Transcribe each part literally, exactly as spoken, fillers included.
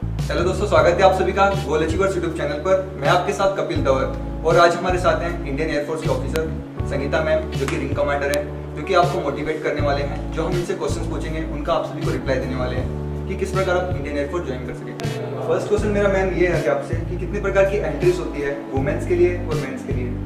Hello दोस्तों, स्वागत है आप सभी का गोल अचीवर्स यूट्यूब चैनल पर। मैं आपके साथ कपिल तंवर और आज हमारे साथ हैं इंडियन एयरफोर्स के ऑफिसर संगीता मैम, जो कि रिंग कमांडर है, जो कि आपको मोटिवेट करने वाले हैं। जो हम इनसे क्वेश्चंस पूछेंगे उनका आप सभी को रिप्लाई देने वाले हैं कि किस प्रकार आप इंडियन एयरफोर्स ज्वाइन कर सकें। फर्स्ट क्वेश्चन मेरा मैम ये है कि आपसे कि कितने प्रकार की एंट्रीज होती है वुमेन्स के लिए और मेंस के लिए?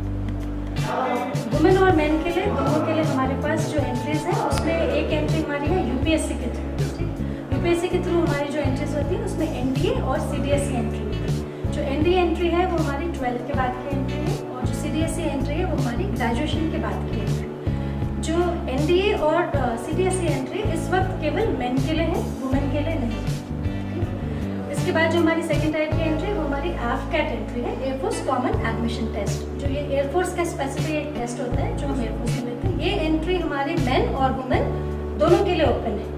वुमेन और मेन के लिए दोनों के लिए हमारे पास जो एंट्रीज है उसमें एक एंट्री हमारी है यूपीएससी के थ्रू। यूपीएससी के थ्रू हमारी जो एंट्रीज होती है उसमें एनडीए और सीडीएसई एंट्री होती है। जो एनडीए एंट्री है वो हमारी ट्वेल्थ के बाद की एंट्री है और जो सीडीएसई एंट्री है वो हमारी ग्रेजुएशन के बाद की एंट्री है। जो एनडीए और सीडीएसई एंट्री इस वक्त केवल मेन के लिए है, वुमेन के लिए नहीं। इसके बाद जो हमारी सेकेंड टाइप की एंट्री है वो हमारी एफकैट एंट्री है, एयरफोर्स कॉमन एडमिशन टेस्ट। जो ये एयरफोर्स का स्पेसिफिक एक टेस्ट होता है जो हम एयरफोर्स में लेते हैं। ये एंट्री हमारे मेन और वुमेन दोनों के लिए ओपन है।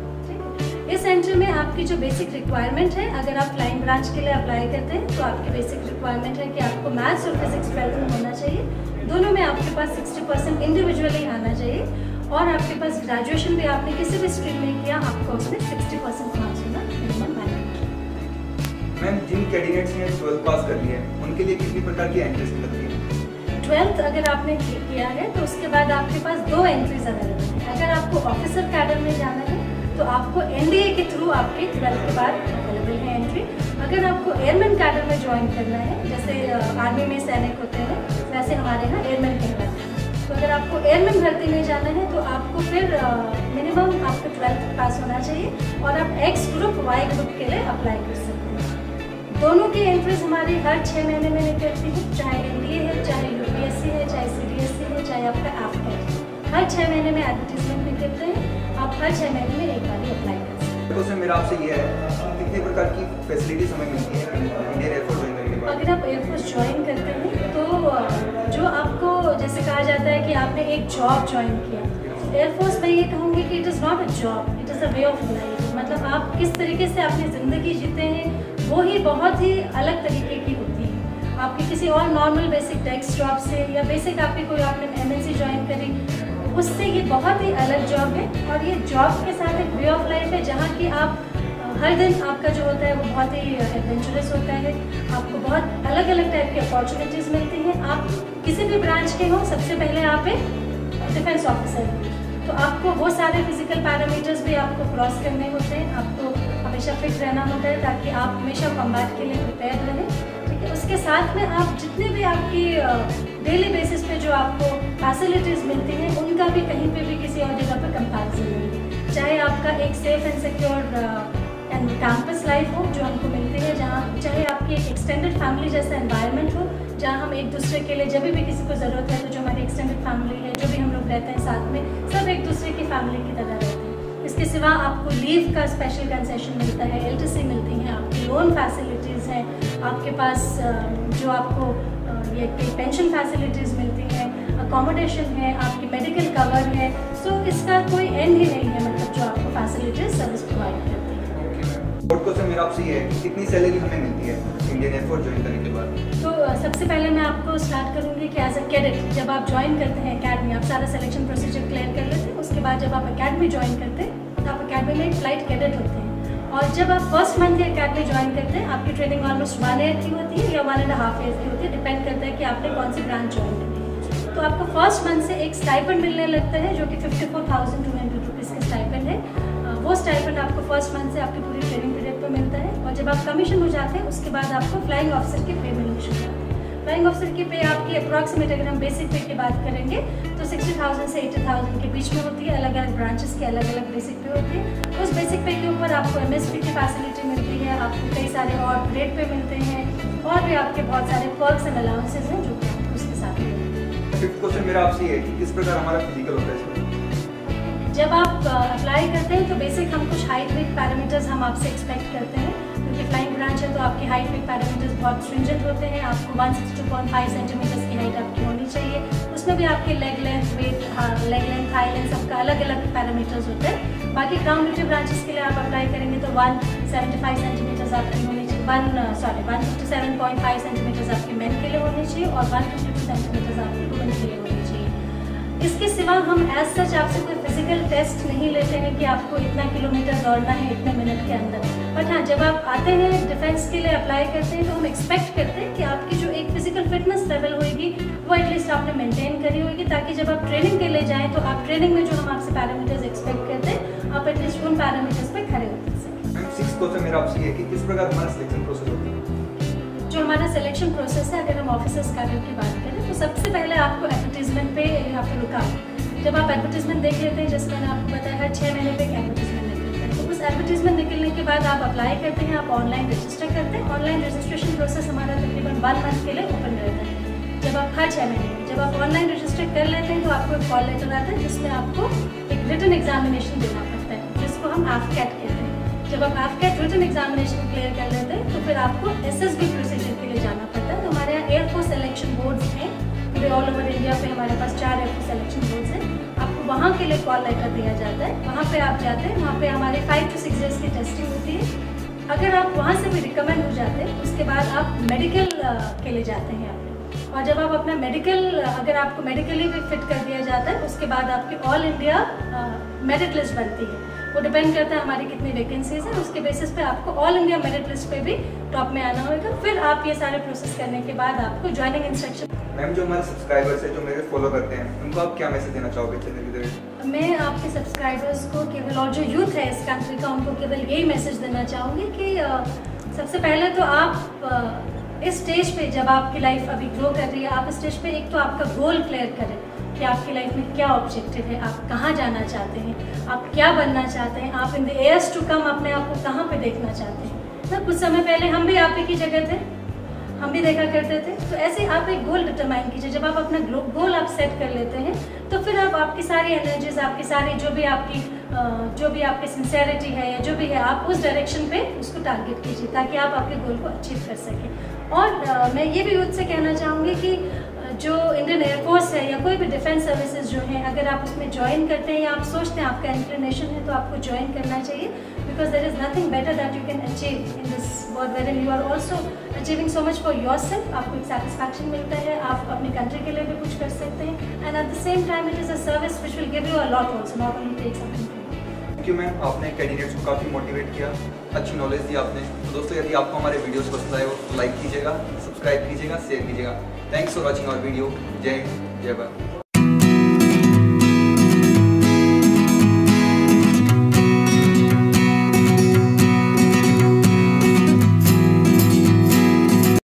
इस एंट्री में आपकी जो बेसिक रिक्वायरमेंट है, अगर आप फ्लाइंग ब्रांच के लिए अप्लाई करते हैं तो आपकी बेसिक रिक्वायरमेंट है कि आपको मैथ्स और फिजिक्स ट्वेल्थ में होना चाहिए। दोनों में आपके पास सिक्सटी परसेंट इंडिविजुअली आना चाहिए और आपके पास ग्रेजुएशन भी आपने किसी भी स्ट्रीम में किया, आपको उसमें सिक्सटी परसेंट मार्क्स होना मिनिमम मैंडेटरी। मैम, जिन कैंडिडेट्स ने ट्वेल्थ पास कर लिया है उनके लिए कितनी प्रकार की एंट्रीज निकलती है? ट्वेल्थ अगर आपने किया है तो उसके बाद आपके पास दो एंट्रीज अवेलेबल है। अगर आपको ऑफिसर कैडर में जाना है तो आपको एनडीए के थ्रू आपके ट्वेल्थ के बाद अवेलेबल है एंट्री। अगर आपको एयरमैन कैडर में ज्वाइन करना है, जैसे आर्मी में सैनिक होते हैं वैसे हमारे यहाँ एयरमैन कहलाते हैं, तो अगर आपको एयरमैन भर्ती में जाना है तो आपको फिर मिनिमम आपको ट्वेल्थ पास होना चाहिए और आप एक्स ग्रुप वाई ग्रुप के लिए अप्लाई कर सकते हैं। दोनों की एंट्रीज हमारी हर छः महीने में निकलती है, चाहे एनडीए है, चाहे यूपीएससी है, चाहे सीडीएसई है, चाहे आपका एफकैट है। हर छः महीने में एडवर्टीजमेंट निकलते हैं, आप हर छः महीने में एक बार ही अप्लाई कर सकते हैं। क्वेश्चन मेरा आपसे ये है कि कितने प्रकार की फैसिलिटीज हमें मिलती है इंडियन एयरफोर्स ज्वाइन करने के बाद? अगर आप एयरफोर्स ज्वाइन करते हैं तो जो आपको जैसे कहा जाता है कि आपने एक जॉब ज्वाइन किया, एयरफोर्स में ये कहूँगी कि it is not a job, it is a way of life. मतलब आप किस तरीके से अपनी ज़िंदगी जीते हैं वो ही बहुत ही अलग तरीके की होती है। आपकी किसी और नॉर्मल बेसिक डेस्क जॉब से या बेसिक आपकी कोई आपने एमएनसी ज्वाइन करी, उससे ये बहुत ही अलग जॉब है और ये जॉब के साथ एक वे ऑफ लाइफ है जहाँ की आप हर दिन आपका जो होता है वो बहुत ही एडवेंचरस होता है। आपको बहुत अलग अलग टाइप की अपॉर्चुनिटीज़ मिलती हैं। आप किसी भी ब्रांच के हो, सबसे पहले आप एक डिफेंस ऑफिसर हैं तो आपको वो सारे फिजिकल पैरामीटर्स भी आपको क्रॉस करने होते हैं। आपको हमेशा फिट रहना होता है ताकि आप हमेशा कॉम्बैट के लिए प्रिपेयर रहें, ठीक है। उसके साथ में आप जितने भी आपकी डेली बेसिस पे जो आपको फैसिलिटीज़ मिलती हैं उनका भी कहीं पे भी किसी और जगह पे कंपैरिजन नहीं। चाहे आपका एक safe and secure and campus life हो जो हमको मिलती है, जहाँ चाहे आपकी एक एक्सटेंडेड फैमिली जैसा एनवायरनमेंट हो जहाँ हम एक दूसरे के लिए जब भी किसी को ज़रूरत है तो जो हमारी एक्सटेंडेड फैमिली है, जो भी हम लोग रहते हैं साथ में, सब एक दूसरे की फैमिली की तरह रहते हैं। इसके सिवा आपको लीव का स्पेशल कंसेशन मिलता है, एलटीसी मिलती हैं, आपकी लोन फैसिलिटीज़ हैं, आपके पास जो आपको ये पेंशन फैसिलिटीज़ मिलती हैं, अकोमोडेशन है, आपकी मेडिकल कवर है। सो इसका कोई एंड ही नहीं है, मतलब जो आपको फैसिलिटीज़ सर्विस प्रोवाइड करती है। और क्वेश्चन मेरा आपसे ये है कि कितनी सैलरी हमें मिलती है इंडियन एयरफोर्स ज्वाइन करने के बाद? तो सबसे पहले मैं आपको स्टार्ट करूँगी कि एज अ कैडेट जब आप ज्वाइन करते हैं अकेडमी, आप सारा सिलेक्शन प्रोसीजर क्लियर कर लेते हैं। उसके बाद जब आप अकेडमी ज्वाइन करते हैं तो आप अकेडमी में एक फ्लाइट कैडेट होते हैं और जब आप फर्स्ट मंथ या अकेडमी ज्वाइन करते हैं आपकी ट्रेनिंग ऑलमोस्ट वन ईयर की होती है या वन एंड हाफ ईयर की होती है, डिपेंड करता है कि आपने कौन सी ब्रांच ज्वाइन करनी है। तो आपको फर्स्ट मंथ से एक स्टाइपेंड मिलने लगता है जो कि fifty four thousand two hundred rupees का स्टाइपेंड है। वो स्टाइपेंड आपको फर्स्ट मंथ से आपकी पूरी ट्रेनिंग पीरियड पर मिलता है और जब आप कमीशन हो जाते हैं उसके बाद आपको फ्लाइंग ऑफिसर की पे मिलनी शुरू होती है। फ्लाइंग ऑफिसर की पे आपकी अप्रॉक्सीमेट अगर हम बेसिक पे की बात करेंगे तो सिक्सटी थाउजेंड से एटी थाउजेंड के बीच में होती है। अलग अलग ब्रांचेस की अलग अलग बेसिक पे होती है। उस बेसिक पे के ऊपर आपको एमएसपी की फैसिलिटी मिलती है, आपको कई सारे और ग्रेड पे मिलते हैं और भी आपके बहुत सारे पर्क्स एंड अलाउंसेज हैं जो कि उसके साथ मिलते हैं। फिफ्थ क्वेश्चन मेरा आपसे ये है कि किस प्रकार हमारा फिजिकल होता है इसमें? जब आप अप्लाई करते हैं तो बेसिक हम कुछ हाइट वेट पैरामीटर्स हम आपसे एक्सपेक्ट करते हैं, क्योंकि फ्लाइंग ब्रांच है तो आपकी हाइट वेट पैरामीटर्स बहुत स्ट्रिंजेंट होते हैं। आपको one sixty two point five centimetres की हाइट आपकी होनी चाहिए। उसमें भी आपके leg length, weight, leg length, thigh length सबका अलग अलग पैरामीटर्स होते हैं। बाकी ग्राउंड ड्यूटी ब्रांचेस के लिए आप अप्लाई करेंगे तो वन सेवेंटी फाइव सेंटीमीटर्स आपकी होनी चाहिए, one sorry one fifty seven point five centimetres आपके मेन के लिए होनी चाहिए और वन फिफ्टी टू सेंटीमीटर्स आपकी वुमेन के लिए होनी चाहिए। इसके सिवा हम एज सच आपसे कोई फिजिकल टेस्ट नहीं लेते हैं कि आपको इतना किलोमीटर दौड़ना है इतने मिनट के अंदर। बट हाँ, जब आप आते हैं डिफेंस के लिए अप्लाई करते हैं तो हम एक्सपेक्ट करते हैं कि आपकी जो एक फिजिकल फिटनेस लेवल होगी वो एटलीस्ट आपने मेंटेन करी होगी, ताकि जब आप ट्रेनिंग के लिए जाएँ तो आप ट्रेनिंग में जो हम आपसे पैरामीटर्स एक्सपेक्ट करते हैं आप एटलीस्ट उन पैरामीटर्स पर खड़े होते हैं। सिक्स क्वेश्चन मेरा आपसे ये है कि किस प्रकार हमारा सिलेक्शन प्रोसेस होता है? जो हमारा सिलेक्शन प्रोसेस है, अगर हम ऑफिसर्स कैडर की बात करें तो सबसे पहले आपको एडवर्टीजमेंट पे यहाँ पे रुका। जब आप एडवर्टीजमेंट देख लेते हैं, जैसे मैंने आपको बताया है छः महीने पे एक एडवर्टीजमेंट निकलता है, तो उस एडवर्टीजमेंट निकलने के बाद आप अप्लाई करते हैं, आप ऑनलाइन रजिस्टर करते हैं। ऑनलाइन रजिस्ट्रेशन प्रोसेस हमारा तकरीबन वन मंथ के लिए ओपन रहता है। जब आप हर छः महीने में जब आप ऑनलाइन रजिस्टर कर लेते हैं तो आपको एक कॉल लेटर आता है जिसमें आपको एक रिटन एग्जामिनेशन देना पड़ता है, जिसको हम एफकैट कहते हैं। जब आप एफकैट रिटन एग्जामिनेशन क्लियर कर लेते हैं तो फिर आपको एसएसबी प्रोसीजर के लिए जाना पड़ता है। तो हमारे यहाँ एयरफोर्स सिलेक्शन बोर्ड्स हैं पूरे ऑल ओवर इंडिया पे, हमारे पास चार एयरफोर्स सिलेक्शन बोर्ड्स हैं। आपको वहाँ के लिए कॉल लेटर दिया जाता है, वहाँ पे आप जाते हैं, वहाँ पे हमारे फाइव टू सिक्स डेज की टेस्टिंग होती है। अगर आप वहाँ से भी रिकमेंड हो जाते हैं उसके बाद आप मेडिकल के लिए जाते हैं यहाँ पे, और जब आप अपना मेडिकल अगर आपको मेडिकली भी फिट कर दिया जाता है उसके बाद आपकी ऑल इंडिया मेरिट लिस्ट बनती है। वो डिपेंड करता है हमारी कितनी वैकेंसीज है, उसके बेसिस पे आपको ऑल इंडिया मेरिट लिस्ट पे भी टॉप में आना होगा। फिर आप ये सारे प्रोसेस करने के बाद आपको ज्वाइनिंग इंस्ट्रक्शन। मैम, जो हमारे सब्सक्राइबर्स हैं जो मेरे फॉलो करते हैं उनको आप क्या मैसेज देना चाहोगे चैनल के जरिए? मैं आपके सब्सक्राइबर्स को केवल, और जो यूथ है इस कंट्री का, उनको केवल यही मैसेज देना चाहूँगी कि सबसे पहले तो आप इस स्टेज पे जब आपकी लाइफ अभी ग्रो कर रही है, आप इस स्टेज पे एक तो आपका गोल क्लियर करें कि आपकी लाइफ में क्या ऑब्जेक्टिव है, आप कहाँ जाना चाहते हैं, आप क्या बनना चाहते हैं, आप in the years to come अपने आप को कहाँ पे देखना चाहते हैं ना। कुछ समय पहले हम भी आप ही की जगह थे, हम भी देखा करते थे। तो ऐसे आप एक गोल डिटरमाइन कीजिए। जब आप अपना गोल आप सेट कर लेते हैं तो फिर आप आपकी सारी एनर्जीज, आपकी सारी जो भी आपकी जो भी आपकी सिंसेरिटी है या जो भी है, आप उस डायरेक्शन पे उसको टारगेट कीजिए ताकि आप आपके गोल को अचीव कर सकें। और आ, मैं ये भी यूथ से कहना चाहूँगी कि जो इंडियन एयरफोर्स है या कोई भी डिफेंस सर्विसेज जो हैं, अगर आप उसमें ज्वाइन करते हैं या आप सोचते हैं आपका इंक्लिनेशन है तो आपको ज्वाइन करना चाहिए, because there is nothing better that you can achieve in this world where you are also achieving so much for yourself. आपको एक सेटिस्फैक्शन मिलता है, आप अपनी कंट्री के लिए भी कुछ कर सकते हैं, and at the same time it is a service which will give you a lot also, not only take something. Thank you ma'am, आपने कैंडिडेट्स को काफ़ी मोटिवेट किया, अच्छी नॉलेज दी आपने। तो दोस्तों, यदि आपको हमारे वीडियोस पसंद आए हो तो लाइक कीजिएगा, सब्सक्राइब कीजिएगा, शेयर कीजिएगा। Thanks for watching our video. जय हिंद, जय भारत।